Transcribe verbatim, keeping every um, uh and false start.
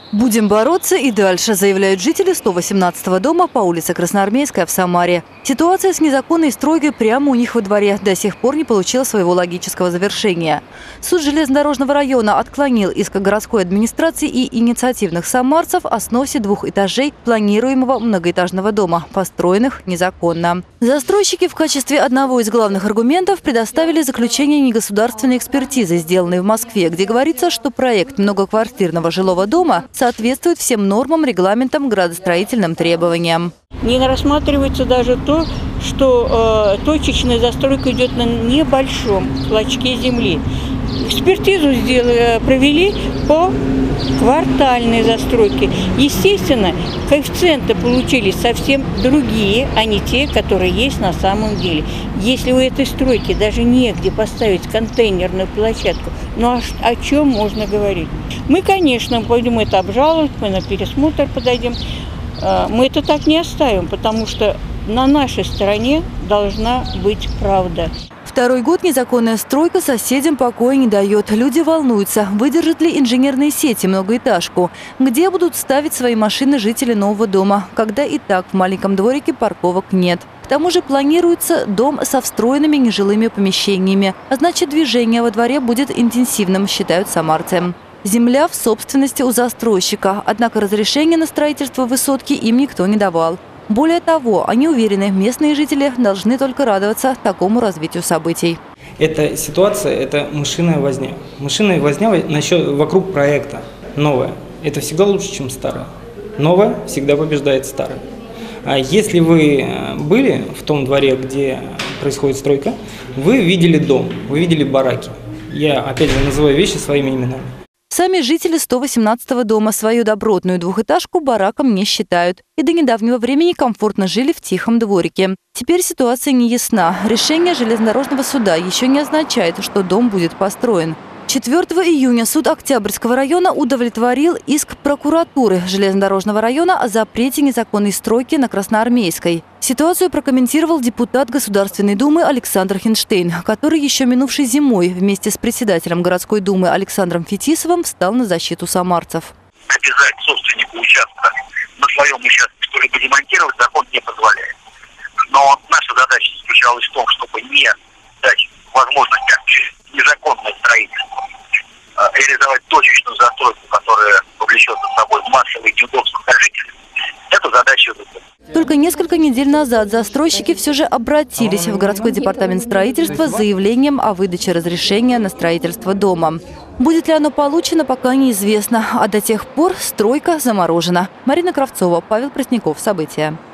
Будем бороться и дальше, заявляют жители сто восемнадцатого дома по улице Красноармейская в Самаре. Ситуация с незаконной стройкой прямо у них во дворе до сих пор не получила своего логического завершения. Суд железнодорожного района отклонил иск городской администрации и инициативных самарцев о сносе двух этажей планируемого многоэтажного дома, построенных незаконно. Застройщики в качестве одного из главных аргументов предоставили заключение негосударственной экспертизы, сделанной в Москве, где говорится, что проект многоквартирного жилого дома соответствует всем нормам, регламентам, градостроительным требованиям. Не рассматривается даже то, что э, точечная застройка идет на небольшом клочке земли. Экспертизу сделали, провели по квартальной застройке. Естественно, коэффициенты получились совсем другие, а не те, которые есть на самом деле. Если у этой стройки даже негде поставить контейнерную площадку, ну а о чем можно говорить? Мы, конечно, пойдем это обжаловать, мы на пересмотр подойдем. Мы это так не оставим, потому что на нашей стороне должна быть правда. Второй год незаконная стройка соседям покоя не дает. Люди волнуются, выдержат ли инженерные сети многоэтажку, где будут ставить свои машины жители нового дома, когда и так в маленьком дворике парковок нет. К тому же планируется дом со встроенными нежилыми помещениями, а значит движение во дворе будет интенсивным, считают самарцы. Земля в собственности у застройщика, однако разрешение на строительство высотки им никто не давал. Более того, они уверены, местные жители должны только радоваться такому развитию событий. Эта ситуация – это мышиная возня. Мышиная возня насчет, вокруг проекта новая. Это всегда лучше, чем старое. Новое всегда побеждает старое. А если вы были в том дворе, где происходит стройка, вы видели дом, вы видели бараки. Я, опять же, называю вещи своими именами. Сами жители сто восемнадцатого дома свою добротную двухэтажку бараком не считают. И до недавнего времени комфортно жили в тихом дворике. Теперь ситуация не ясна. Решение железнодорожного суда еще не означает, что дом будет построен. четвёртого июня суд Октябрьского района удовлетворил иск прокуратуры железнодорожного района о запрете незаконной стройки на Красноармейской. Ситуацию прокомментировал депутат Государственной Думы Александр Хинштейн, который еще минувшей зимой вместе с председателем городской думы Александром Фетисовым встал на защиту самарцев. Обязать собственнику участка на своем участке что-либо демонтировать закон не позволяет. Но наша задача заключалась в том, чтобы не дать возможности через незаконное строительство реализовать точечную застройку, которая повлечет за собой массовые неудобства для жителей. Эту задачу выполнить. Только несколько недель назад застройщики все же обратились в городской департамент строительства с заявлением о выдаче разрешения на строительство дома. Будет ли оно получено, пока неизвестно, а до тех пор стройка заморожена. Марина Кравцова, Павел Пресняков. События.